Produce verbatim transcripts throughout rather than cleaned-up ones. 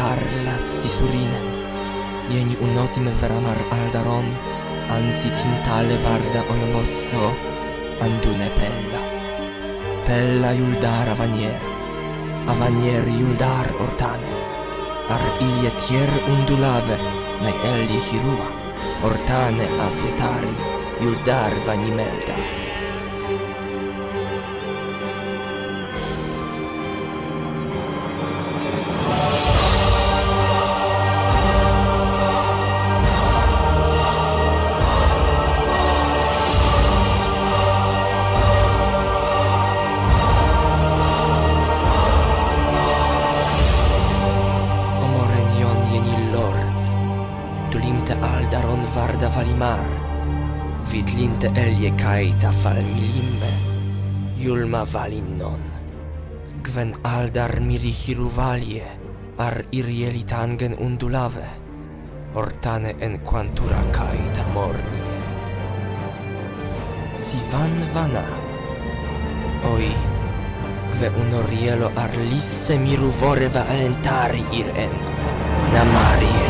parla sisurinen. Jeni unotim veramar aldaron, ansi tintale varda ojomosso, andune pella. Pella juldar avanier, avanier juldar ortane. Ar ilie tier undulave, nai elie hirua, ortane avietari, juldar vanimelda. Aldaron varda valimar, vidlinte elie kaita falmilimme, julma valinnon. Gwen aldar miri hiruvalie, ar irieli tangen undulave, ortane en quantura kaita mornie. Si van vana, oi, gwe unorielo ar lisse miru voreva alentari ir engve, namarien.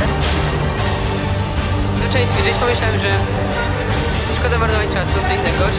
Gdzieś pomyślałem, że szkoda marnować czasu, co innego,